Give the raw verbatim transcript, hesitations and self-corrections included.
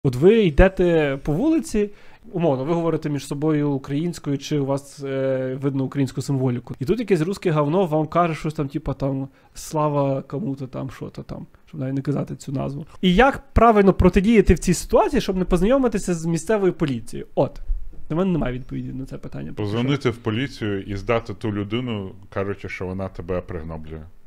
От ви йдете по вулиці, умовно, ви говорите між собою українською, чи у вас е, видно українську символіку. І тут якесь русське говно вам каже щось там, типа там, слава кому-то там, що-то там, щоб навіть не казати цю назву. І як правильно протидіяти в цій ситуації, щоб не познайомитися з місцевою поліцією? От. У мене немає відповіді на це питання. Позвонити в поліцію і здати ту людину, кажучи, що вона тебе пригноблює.